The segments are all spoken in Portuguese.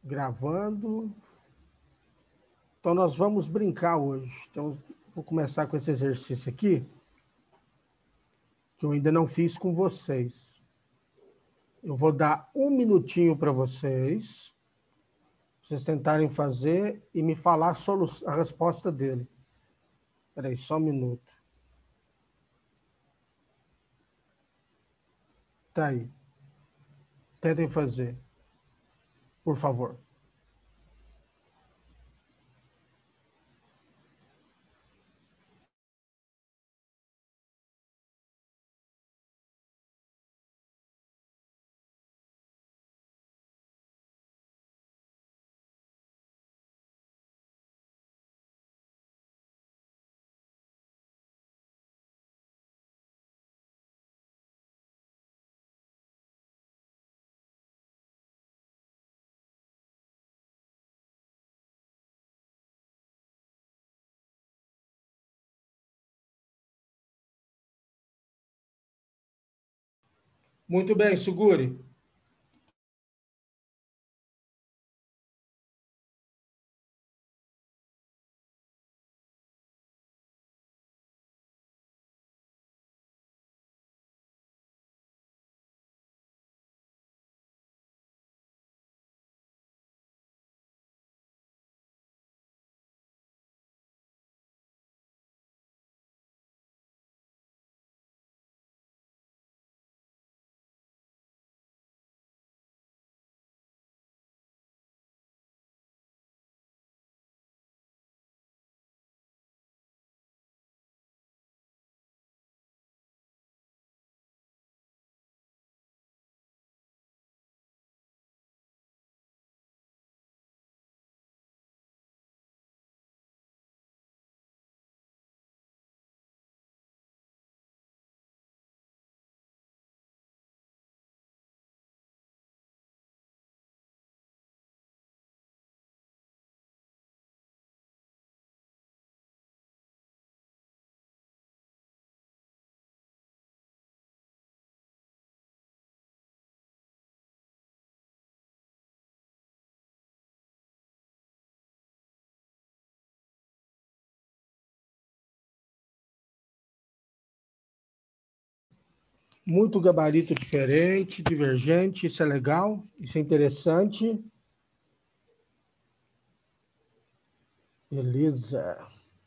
Gravando. Então, nós vamos brincar hoje. Então, vou começar com esse exercício aqui, que eu ainda não fiz com vocês. Eu vou dar 1 minutinho para vocês tentarem fazer e me falar a resposta dele. Espera aí, só um minuto. Tá aí. Tentem fazer, por favor. Muito bem, Suguri. Muito gabarito diferente, divergente, isso é legal, isso é interessante. Beleza.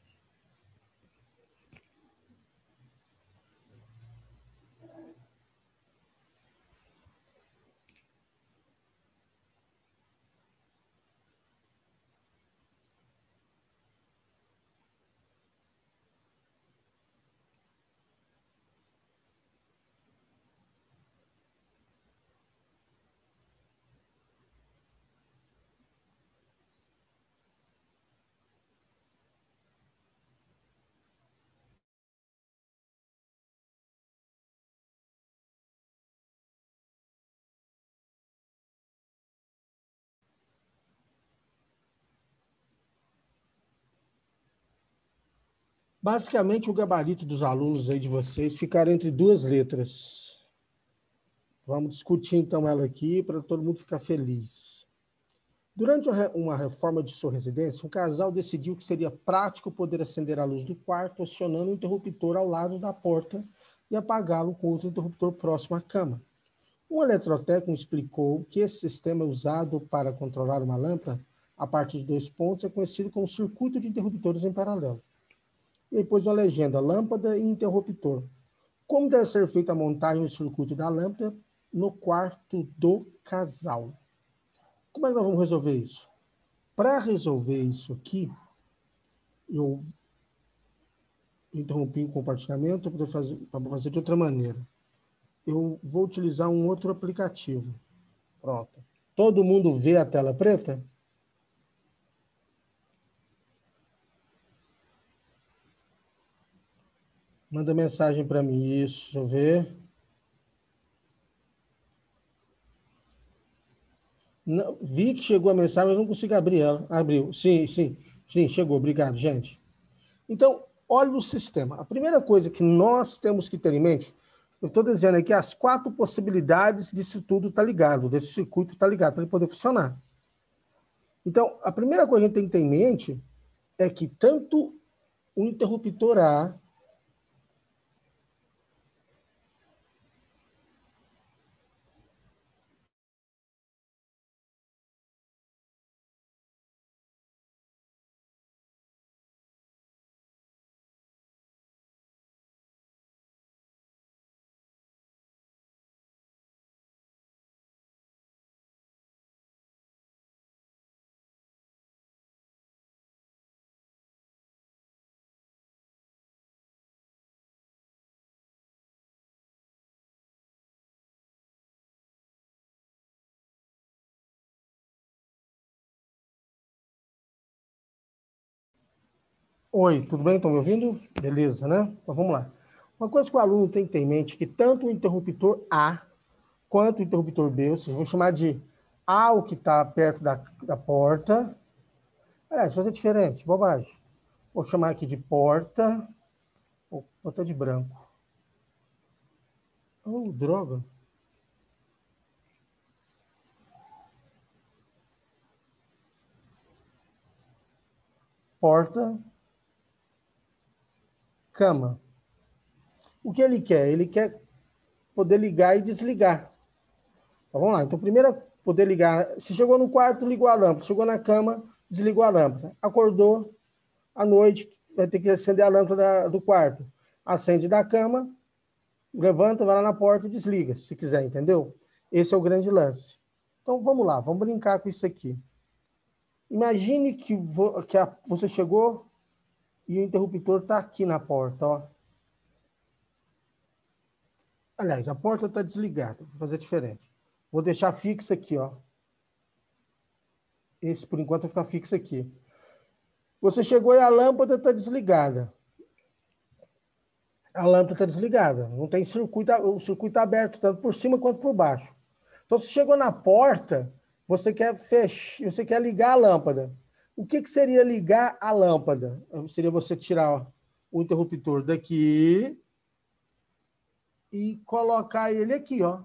Basicamente, o gabarito dos alunos aí de vocês ficar entre duas letras. Vamos discutir, então, ela aqui para todo mundo ficar feliz. Durante uma reforma de sua residência, um casal decidiu que seria prático poder acender a luz do quarto acionando um interruptor ao lado da porta e apagá-lo com outro interruptor próximo à cama. Um eletrotécnico explicou que esse sistema é usado para controlar uma lâmpada a partir de 2 pontos, é conhecido como circuito de interruptores em paralelo. E depois a legenda, lâmpada e interruptor. Como deve ser feita a montagem do circuito da lâmpada no quarto do casal? Como é que nós vamos resolver isso? Para resolver isso aqui, eu interrompi o compartilhamento para fazer de outra maneira. Eu vou utilizar um outro aplicativo. Pronto. Todo mundo vê a tela preta? Manda mensagem para mim. Isso, deixa eu ver. Não, vi que chegou a mensagem, mas não consigo abrir ela. Abriu. Sim, sim. Sim, chegou. Obrigado, gente. Então, olha o sistema. A primeira coisa que nós temos que ter em mente, eu estou dizendo aqui as 4 possibilidades disso tudo estar ligado, desse circuito estar ligado, para ele poder funcionar. Então, a primeira coisa que a gente tem que ter em mente é que tanto o interruptor A Oi, tudo bem? Estão me ouvindo? Beleza, né? Então vamos lá. Uma coisa que o aluno tem que ter em mente é que tanto o interruptor A quanto o interruptor B, ou seja, vou chamar de A o que está perto da porta. Aliás, fazer diferente, bobagem. Vou chamar aqui de porta. Vou botar de branco. Oh, droga. Porta, cama. O que ele quer? Ele quer poder ligar e desligar. Então, vamos lá. Então, primeiro, poder ligar. Se chegou no quarto, ligou a lâmpada. Chegou na cama, desligou a lâmpada. Acordou à noite, vai ter que acender a lâmpada do quarto. Acende da cama, levanta, vai lá na porta e desliga, se quiser, entendeu? Esse é o grande lance. Então, vamos lá, vamos brincar com isso aqui. Imagine que você chegou e o interruptor está aqui na porta, ó. Aliás, a porta está desligada, vou fazer diferente. Vou deixar fixo aqui, ó. Esse, por enquanto, vai ficar fixo aqui. Você chegou e a lâmpada está desligada. A lâmpada está desligada. Não tem circuito, o circuito está aberto, tanto por cima quanto por baixo. Então, você chegou na porta, você quer fechar, você quer ligar a lâmpada. O que seria ligar a lâmpada? Seria você tirar, ó, o interruptor daqui e colocar ele aqui, ó.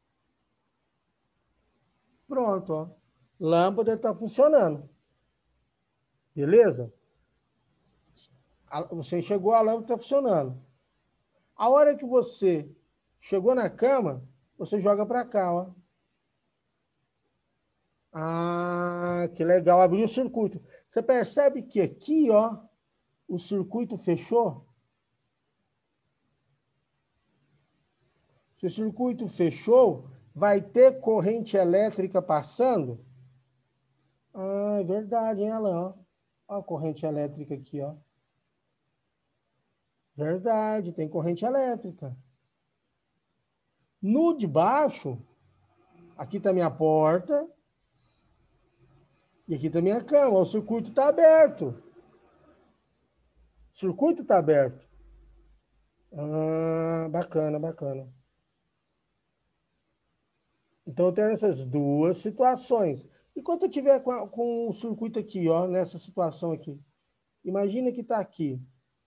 Pronto, ó. Lâmpada está funcionando. Beleza? Você chegou, a lâmpada está funcionando. A hora que você chegou na cama, você joga para cá, ó. Ah, que legal, abriu o circuito. Você percebe que aqui, ó, o circuito fechou? Se o circuito fechou, vai ter corrente elétrica passando? Ah, é verdade, hein, Alan? Ó a corrente elétrica aqui, ó. Verdade, tem corrente elétrica. No de baixo, aqui está minha porta e aqui está minha cama. O circuito está aberto. O circuito está aberto. Ah, bacana, bacana. Então, eu tenho essas duas situações. E quando eu tiver com o circuito aqui, ó, nessa situação aqui, imagina que está aqui.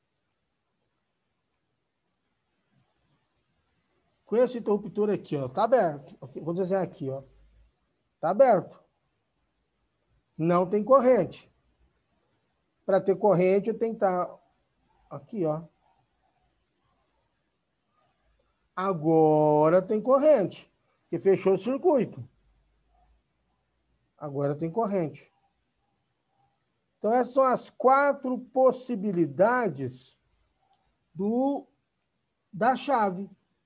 Com esse interruptor aqui, ó, tá aberto. Vou desenhar aqui, ó. Tá aberto. Não tem corrente. Para ter corrente, eu tenho que estar aqui, ó. Agora tem corrente, que fechou o circuito. Agora tem corrente. Então, essas são as 4 possibilidades da chave.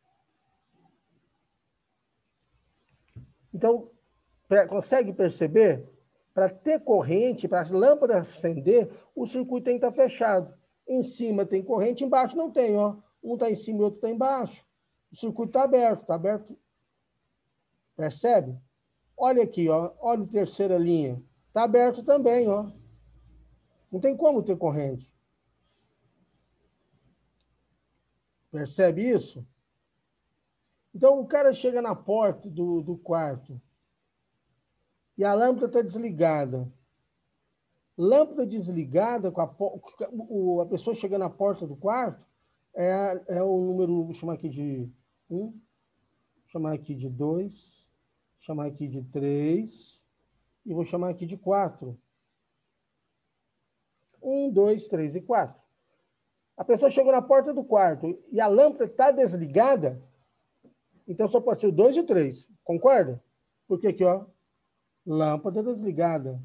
Então, consegue perceber? Para ter corrente, para a lâmpada acender, o circuito tem que estar fechado. Em cima tem corrente, embaixo não tem, ó. Um está em cima e o outro está embaixo. O circuito está aberto, está aberto. Percebe? Olha aqui, ó. Olha a terceira linha. Está aberto também, ó. Não tem como ter corrente. Percebe isso? Então, o cara chega na porta do quarto e a lâmpada está desligada. Lâmpada desligada, a pessoa chega na porta do quarto, é o número, vou chamar aqui de 1, chamar aqui de 2, chamar aqui de 3. e vou chamar aqui de 4. 1, 2, 3 e 4. A pessoa chegou na porta do quarto e a lâmpada está desligada, então só pode ser o 2 e o 3. Concorda? Porque aqui, ó, lâmpada desligada.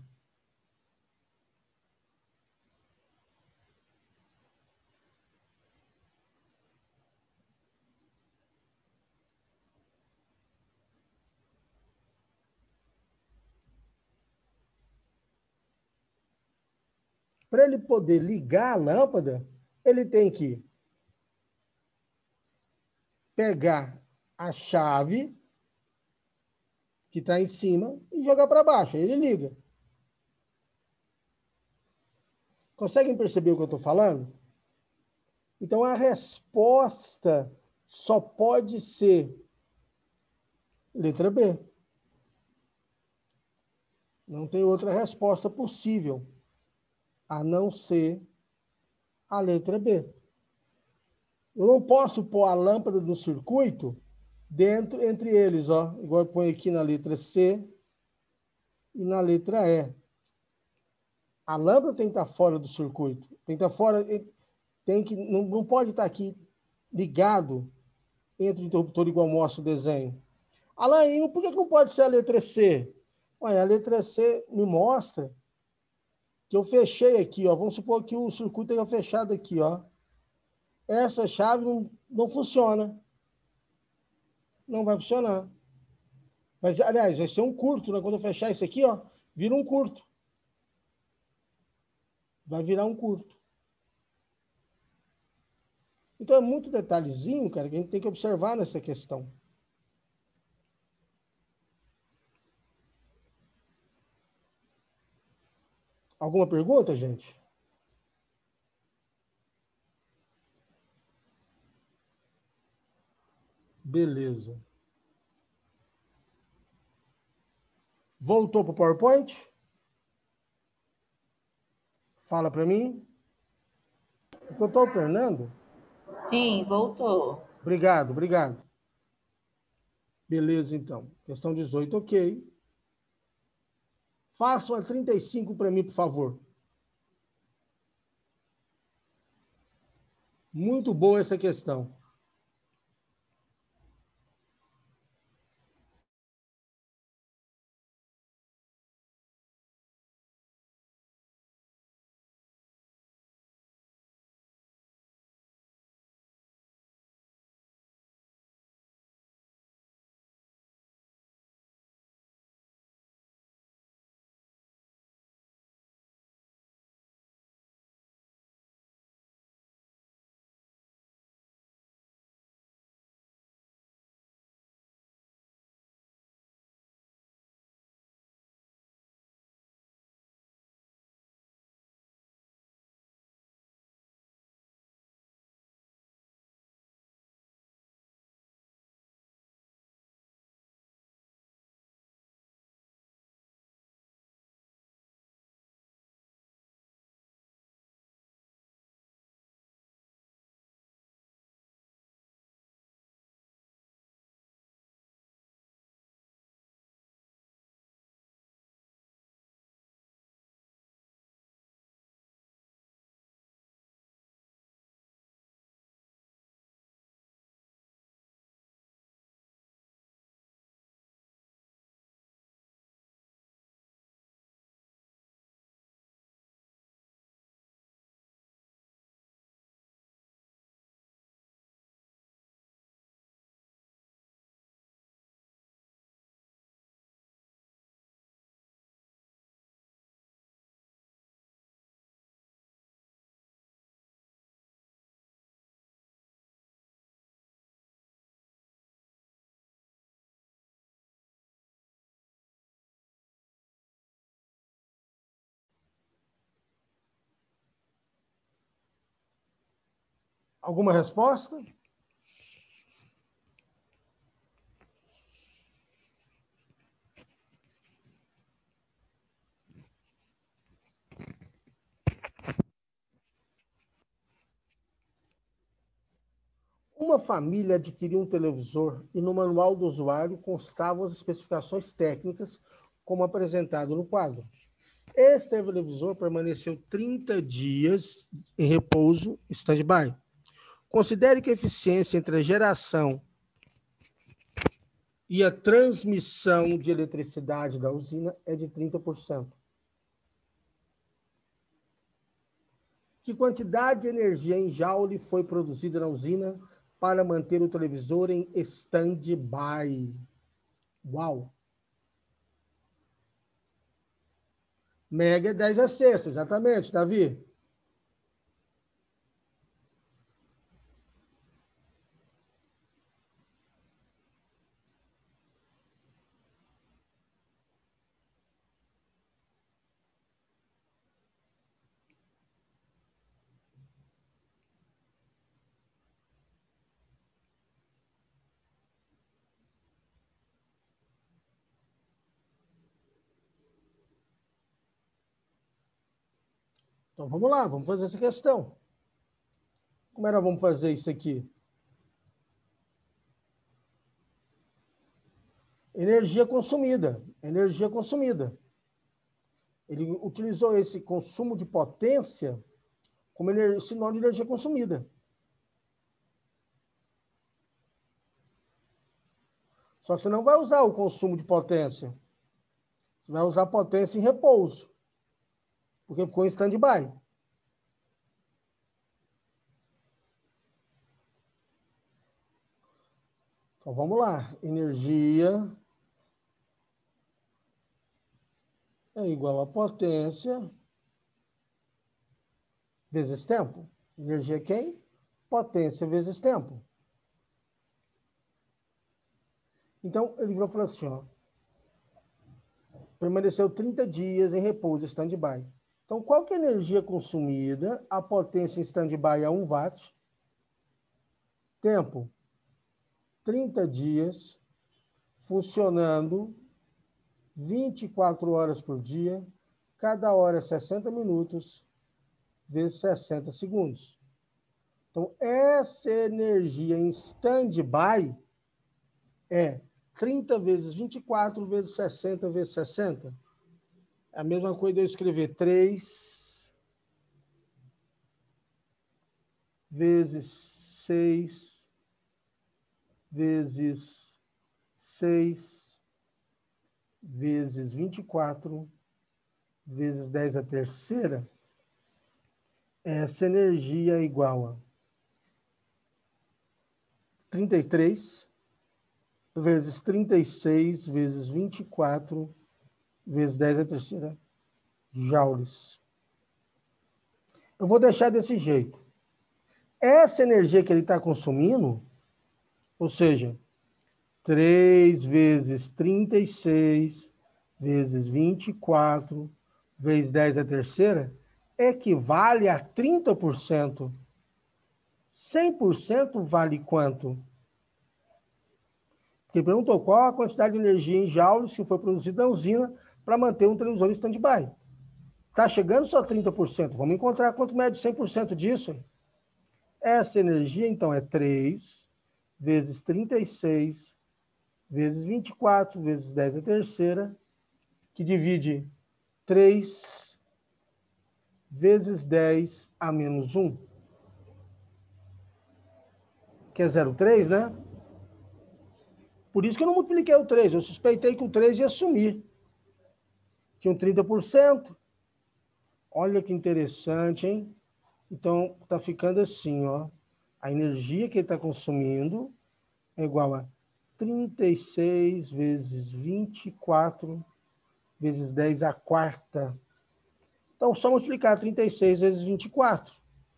Para ele poder ligar a lâmpada, ele tem que pegar a chave que está em cima e jogar para baixo. Aí ele liga. Conseguem perceber o que eu estou falando? Então, a resposta só pode ser letra B. Não tem outra resposta possível, a não ser a letra B. Eu não posso pôr a lâmpada do circuito dentro, entre eles, ó, igual eu ponho aqui na letra C e na letra E. A lâmpada tem que estar fora do circuito, tem que estar fora, não pode estar aqui ligado entre o interruptor igual mostra o desenho. Alain, por que não pode ser a letra C? Olha, a letra C me mostra que eu fechei aqui, ó. Vamos supor que o circuito esteja fechado aqui, ó. Essa chave não funciona. Não vai funcionar. Mas, aliás, vai ser um curto, né? Quando eu fechar isso aqui, ó, vira um curto. Vai virar um curto. Então é muito detalhezinho, cara, que a gente tem que observar nessa questão. Alguma pergunta, gente? Beleza. Voltou para o PowerPoint? Fala para mim. Eu estou alternando? Sim, voltou. Obrigado, obrigado. Beleza, então. Questão 18, ok. Façam a 35 para mim, por favor. Muito boa essa questão. Alguma resposta? Uma família adquiriu um televisor e no manual do usuário constavam as especificações técnicas como apresentado no quadro. Esse televisor permaneceu 30 dias em repouso stand-by. Considere que a eficiência entre a geração e a transmissão de eletricidade da usina é de 30%. Que quantidade de energia em joule foi produzida na usina para manter o televisor em stand-by? Uau! Mega é 10 a sexta, exatamente, Davi. Então vamos lá, vamos fazer essa questão. Como era vamos fazer isso aqui? Energia consumida. Energia consumida. Ele utilizou esse consumo de potência como sinônimo de energia consumida. Só que você não vai usar o consumo de potência. Você vai usar potência em repouso. Porque ficou em stand-by. Então vamos lá. Energia é igual a potência vezes tempo. Energia é quem? Potência vezes tempo. Então, ele virou e falou assim, ó, permaneceu 30 dias em repouso, stand-by. Então, qual que é a energia consumida? A potência em stand-by é 1 watt. Tempo, 30 dias, funcionando 24 horas por dia, cada hora é 60 minutos, vezes 60 segundos. Então, essa energia em stand-by é 30 vezes 24 vezes 60 vezes 60. É a mesma coisa de eu escrever 3 vezes 6 vezes 6 vezes 24 vezes 10 a terceira. Essa energia é igual a 33 vezes 36 vezes 24 vezes 10 a terceira joules. Eu vou deixar desse jeito. Essa energia que ele está consumindo, ou seja, 3 vezes 36 vezes 24 vezes 10 a terceira, equivale a 30%. 100% vale quanto? Porque perguntou qual a quantidade de energia em joules que foi produzida na usina para manter um televisor em stand-by. Está chegando só 30%. Vamos encontrar quanto mede 100% disso. Essa energia, então, é 3 vezes 36 vezes 24 vezes 10 a terceira, que divide 3 vezes 10 a menos 1, que é 0,3, né? Por isso que eu não multipliquei o 3. Eu suspeitei que o 3 ia sumir. Tinha um 30%. Olha que interessante, hein? Então, está ficando assim, ó. A energia que ele está consumindo é igual a 36 vezes 24 vezes 10 à quarta. Então, só multiplicar 36 vezes 24.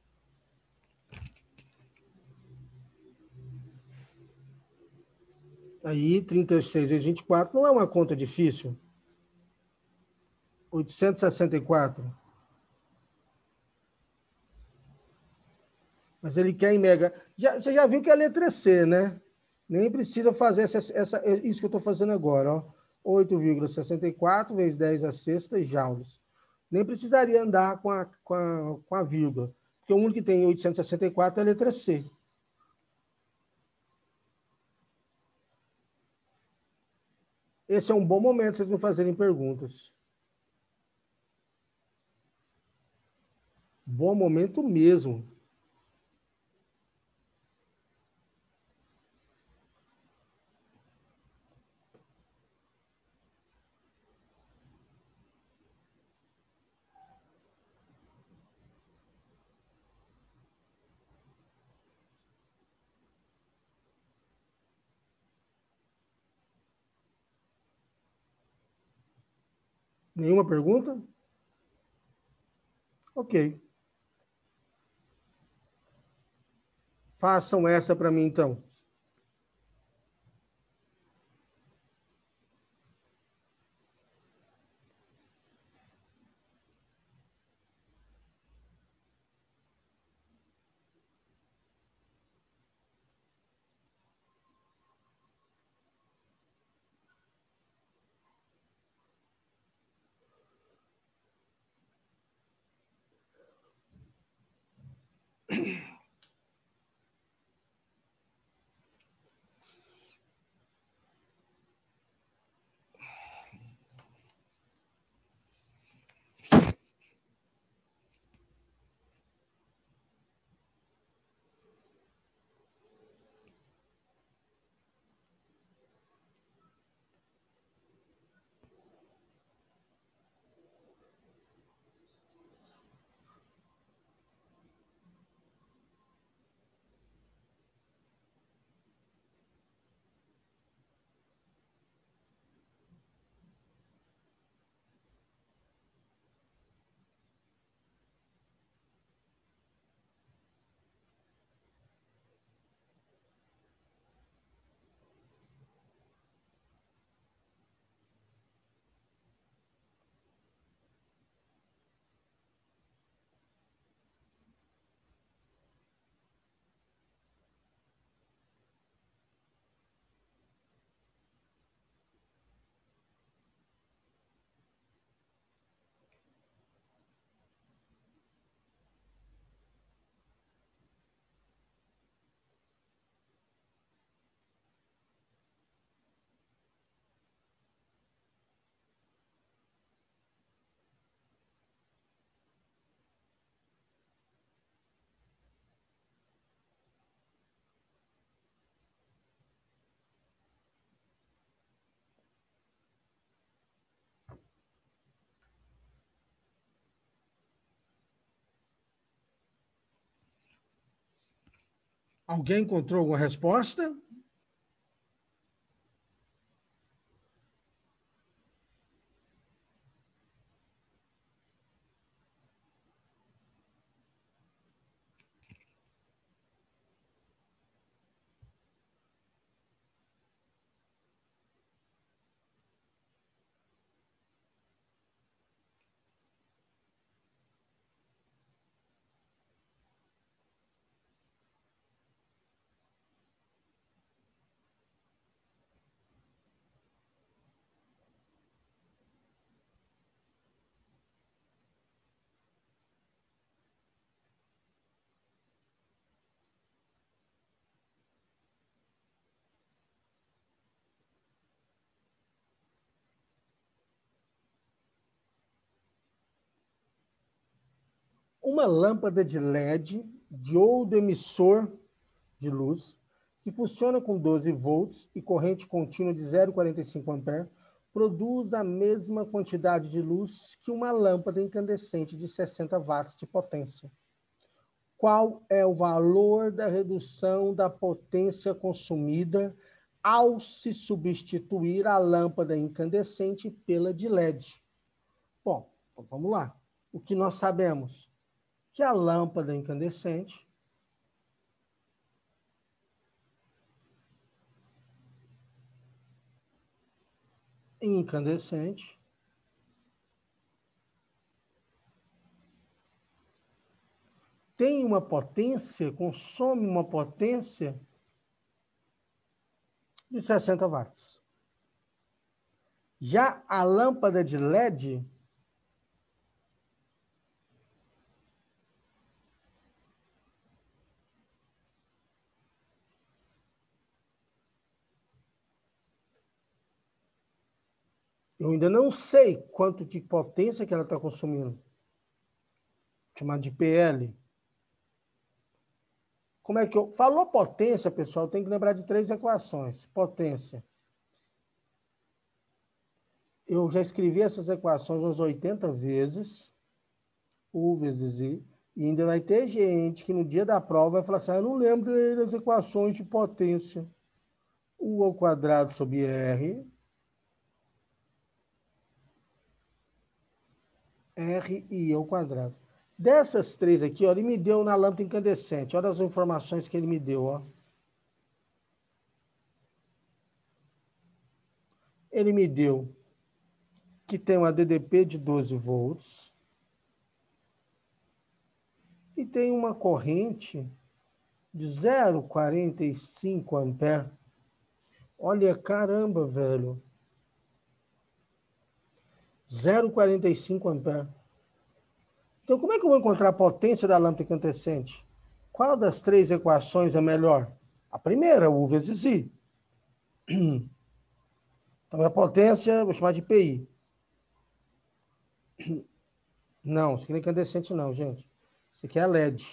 Aí, 36 vezes 24 não é uma conta difícil. 864. Mas ele quer em mega. Você já viu que é a letra C, né? Nem precisa fazer isso que eu estou fazendo agora, ó. 8,64 vezes 10 a sexta joules. Nem precisaria andar com a vírgula, porque o único que tem 864 é a letra C. Esse é um bom momento vocês me fazerem perguntas. Bom momento mesmo. Nenhuma pergunta? Ok. Façam essa para mim, então. Alguém encontrou alguma resposta? Uma lâmpada de LED, diodo emissor de luz, que funciona com 12 volts e corrente contínua de 0,45 ampere, produz a mesma quantidade de luz que uma lâmpada incandescente de 60 watts de potência. Qual é o valor da redução da potência consumida ao se substituir a lâmpada incandescente pela de LED? Bom, então vamos lá. O que nós sabemos? Que a lâmpada incandescente tem uma potência, consome uma potência de 60 watts. Já a lâmpada de LED Eu ainda não sei quanto de potência que ela está consumindo. Chamado de PL. Como é que eu... Falou potência, pessoal, tem que lembrar de 3 equações. Potência. Eu já escrevi essas equações umas 80 vezes. U vezes I. E ainda vai ter gente que no dia da prova vai falar assim, eu não lembro das equações de potência. U ao quadrado sobre R. RI ao quadrado. Dessas 3 aqui, ó, ele me deu na lâmpada incandescente. Olha as informações que ele me deu, ó. Ele me deu que tem uma DDP de 12 volts e tem uma corrente de 0,45 ampere. Olha, caramba, velho. 0,45 ampere. Então, como é que eu vou encontrar a potência da lâmpada incandescente? Qual das 3 equações é melhor? A primeira, U vezes I. Então, a potência, vou chamar de PI. Não, isso aqui não é incandescente não, gente. Isso aqui é LED.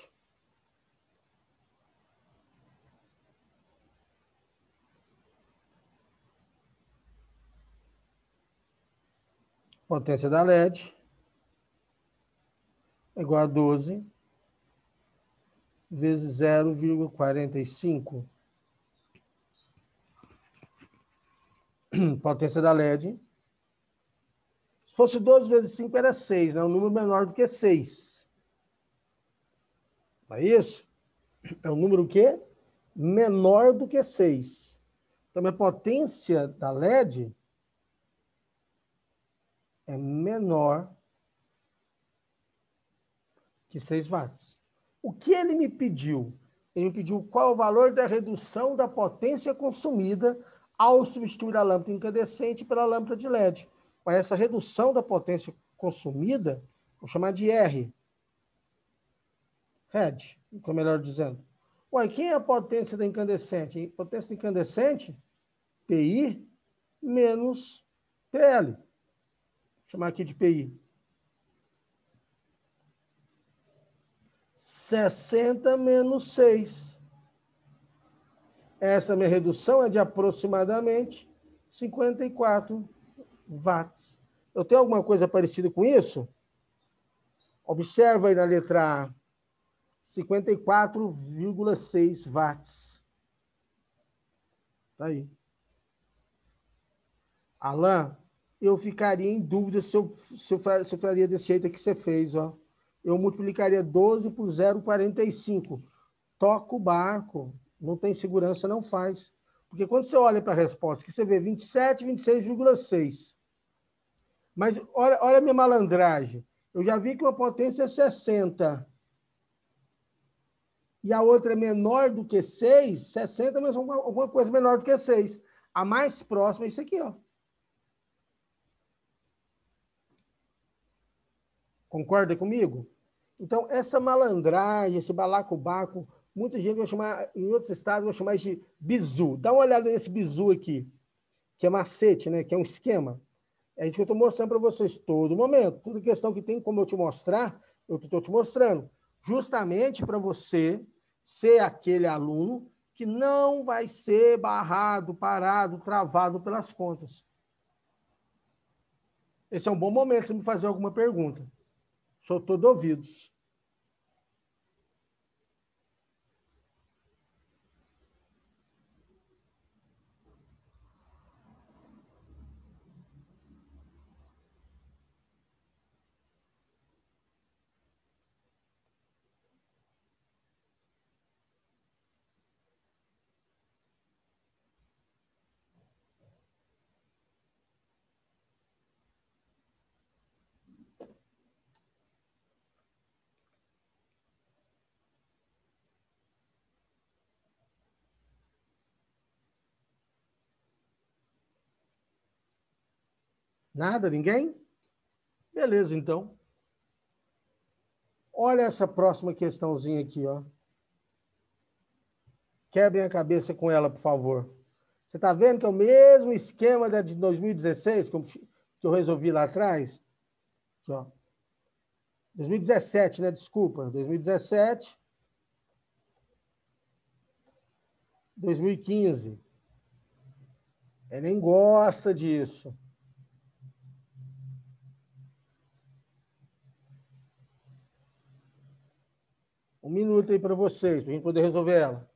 Potência da LED é igual a 12 vezes 0,45. Potência da LED. Se fosse 12 vezes 5 era 6, né? Um número menor do que 6. Não é isso? É um número o quê? Menor do que 6. Então, a potência da LED é menor que 6 watts. O que ele me pediu? Ele me pediu qual o valor da redução da potência consumida ao substituir a lâmpada incandescente pela lâmpada de LED. Mas essa redução da potência consumida, vou chamar de R. RED, como melhor dizendo. Ué, quem é a potência da incandescente? A potência da incandescente, PI, menos PL. Vou chamar aqui de PI. 60 menos 6. Essa minha redução é de aproximadamente 54 watts. Eu tenho alguma coisa parecida com isso? Observa aí na letra A. 54,6 watts. Tá aí. Alain, eu ficaria em dúvida se eu faria desse jeito que você fez, ó. Eu multiplicaria 12 por 0,45. Toca o barco. Não tem segurança, não faz. Porque quando você olha para a resposta, que você vê 27, 26,6. Mas olha a minha malandragem. Eu já vi que uma potência é 60. E a outra é menor do que 6. 60, mas alguma coisa menor do que 6. A mais próxima é isso aqui, ó. Concorda comigo? Então, essa malandragem, esse balacobaco, muita gente vai chamar, em outros estados, vai chamar de bizu. Dá uma olhada nesse bizu aqui, que é macete, né? Que é um esquema. É isso que eu estou mostrando para vocês todo momento. Toda questão que tem como eu te mostrar, eu estou te mostrando. Justamente para você ser aquele aluno que não vai ser barrado, parado, travado pelas contas. Esse é um bom momento para você me fazer alguma pergunta. Sou todo ouvidos. Nada? Ninguém? Beleza, então. Olha essa próxima questãozinha aqui, ó. Quebrem a cabeça com ela, por favor. Você está vendo que é o mesmo esquema da de 2016, que eu que eu resolvi lá atrás. Aqui, ó. 2017, né? Desculpa. 2017. 2015. Ele nem gosta disso. Um minuto aí para vocês, para a gente poder resolver ela.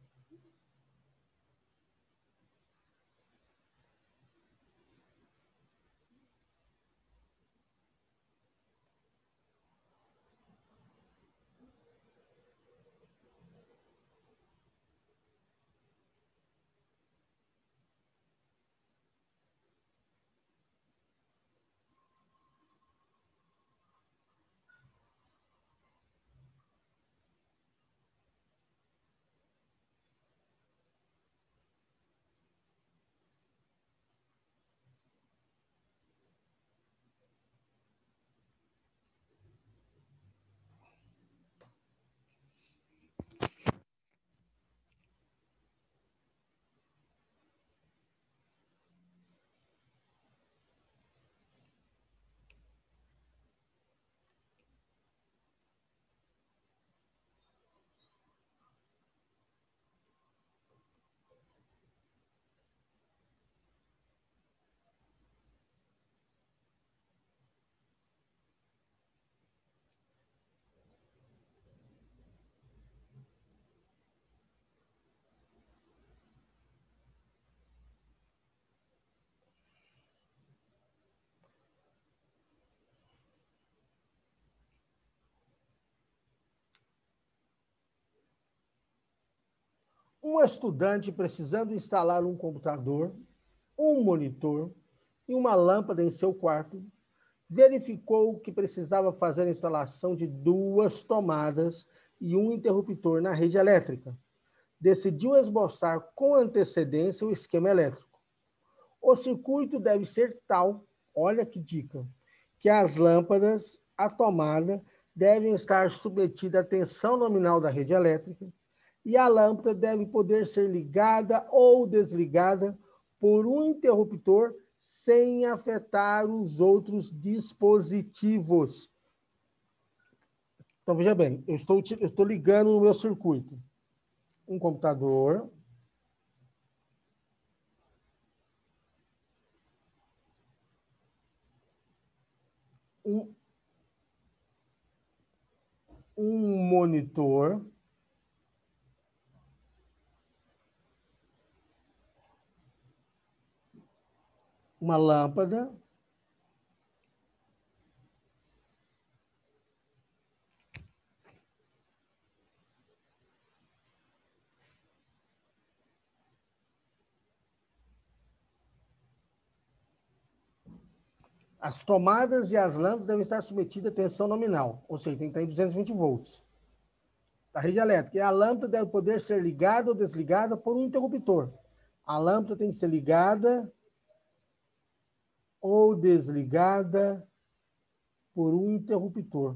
Um estudante precisando instalar um computador, um monitor e uma lâmpada em seu quarto, verificou que precisava fazer a instalação de 2 tomadas e um interruptor na rede elétrica. Decidiu esboçar com antecedência o esquema elétrico. O circuito deve ser tal, olha que dica, que as lâmpadas, a tomada, devem estar submetidas à tensão nominal da rede elétrica e a lâmpada deve poder ser ligada ou desligada por um interruptor sem afetar os outros dispositivos. Então, veja bem, eu estou ligando no meu circuito um computador, um monitor, uma lâmpada, as tomadas e as lâmpadas devem estar submetidas à tensão nominal, ou seja, tem que estar em 220 volts. Da rede elétrica. E a lâmpada deve poder ser ligada ou desligada por um interruptor. A lâmpada tem que ser ligada ou desligada por um interruptor.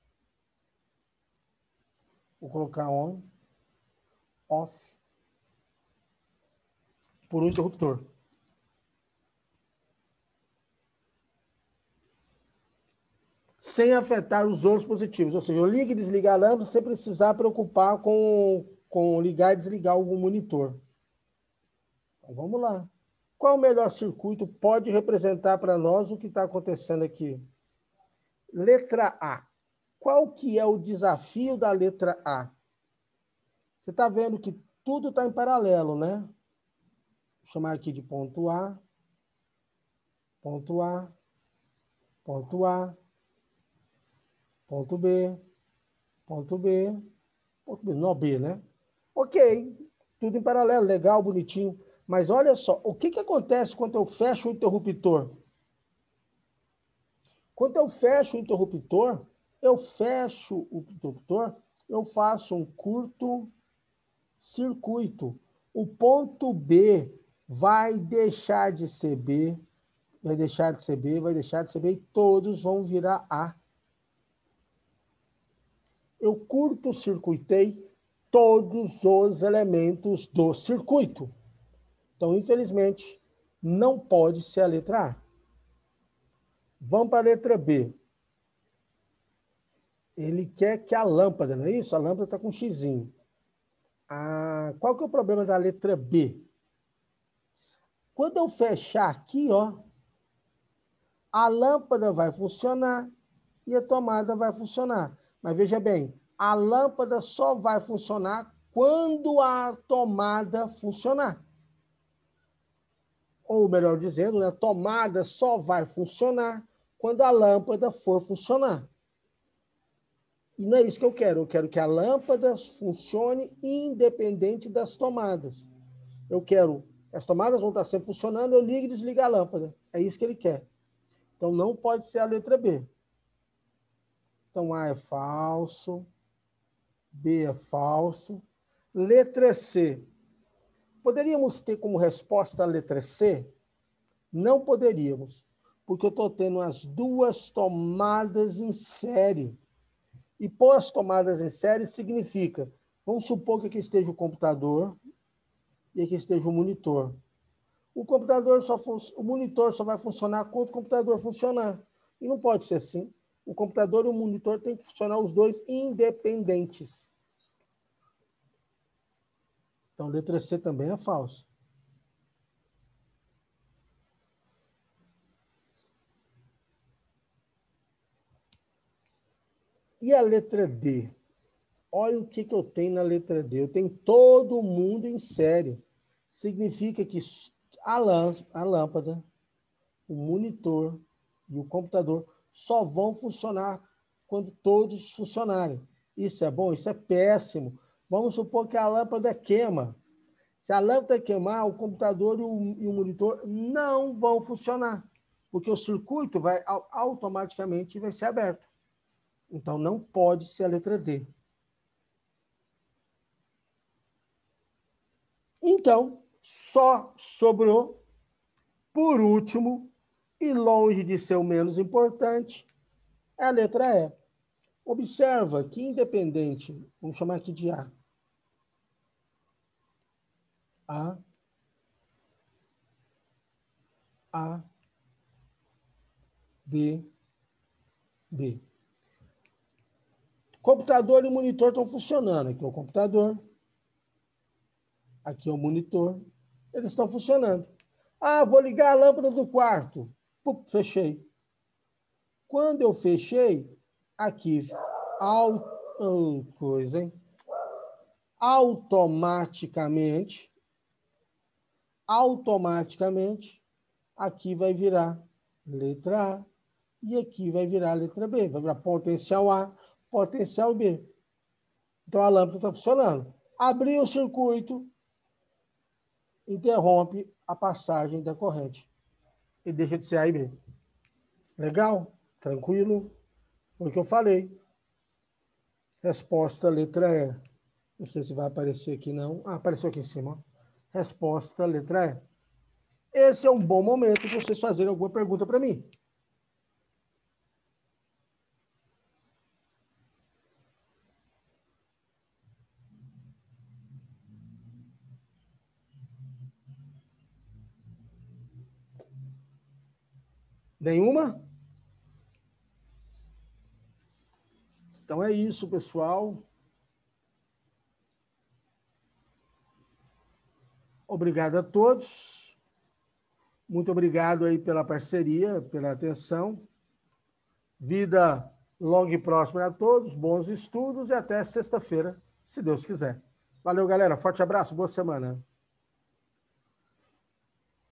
Vou colocar on, off, por um interruptor. Sem afetar os outros dispositivos. Ou seja, eu ligo e desligo a lâmpada sem precisar preocupar com ligar e desligar algum monitor. Então, vamos lá. Qual o melhor circuito pode representar para nós o que está acontecendo aqui? Letra A. Qual que é o desafio da letra A? Você está vendo que tudo está em paralelo, né? Vou chamar aqui de ponto A, ponto A, ponto A, ponto B, ponto B, ponto B, não B, né? Ok, tudo em paralelo, legal, bonitinho. Mas olha só, o que acontece quando eu fecho o interruptor? Quando eu fecho o interruptor, eu faço um curto-circuito. O ponto B vai deixar de ser B, vai deixar de ser B, vai deixar de ser B, e todos vão virar A. Eu curto-circuitei todos os elementos do circuito. Então, infelizmente, não pode ser a letra A. Vamos para a letra B. Ele quer que a lâmpada, não é isso? A lâmpada está com um xizinho. Qual que é o problema da letra B? Quando eu fechar aqui, ó, a lâmpada vai funcionar e a tomada vai funcionar. Mas veja bem, a lâmpada só vai funcionar quando a tomada funcionar. Ou melhor dizendo, a tomada só vai funcionar quando a lâmpada for funcionar. E não é isso que eu quero. Eu quero que a lâmpada funcione independente das tomadas. Eu quero, as tomadas vão estar sempre funcionando, eu ligo e desligo a lâmpada. É isso que ele quer. Então, não pode ser a letra B. Então, A é falso, B é falso. Letra C. Poderíamos ter como resposta a letra C? Não poderíamos, porque eu estou tendo as duas tomadas em série. E pôr as tomadas em série significa, vamos supor que aqui esteja o computador e aqui esteja o monitor. O monitor só vai funcionar quando o computador funcionar. E não pode ser assim. O computador e o monitor têm que funcionar os dois independentes. Então, letra C também é falsa. E a letra D? Olha o que eu tenho na letra D. Eu tenho todo mundo em série. Significa que a lâmpada, o monitor e o computador só vão funcionar quando todos funcionarem. Isso é bom? Isso é péssimo. Vamos supor que a lâmpada queima. Se a lâmpada queimar, o computador e o monitor não vão funcionar, porque o circuito vai automaticamente vai ser aberto. Então, não pode ser a letra D. Então, só sobrou, por último, e longe de ser o menos importante, é a letra E. Observa que independente, vamos chamar aqui de A. A, B, B. Computador e monitor estão funcionando. Aqui é o computador, aqui é o monitor. Eles estão funcionando. Vou ligar a lâmpada do quarto. Fechei. Quando eu fechei, aqui, automaticamente, aqui vai virar letra A e aqui vai virar letra B. Vai virar potencial A, potencial B. Então, a lâmpada está funcionando. Abrir o circuito, interrompe a passagem da corrente. E deixa de ser A e B. Legal? Tranquilo? Foi o que eu falei. Resposta, letra E. Não sei se vai aparecer aqui, não. Apareceu aqui em cima. Resposta, letra E. Esse é um bom momento para vocês fazerem alguma pergunta para mim. Nenhuma? Então é isso, pessoal. Obrigado a todos. Muito obrigado aí pela parceria, pela atenção. Vida longa e próspera a todos, bons estudos e até sexta-feira, se Deus quiser. Valeu, galera. Forte abraço, boa semana.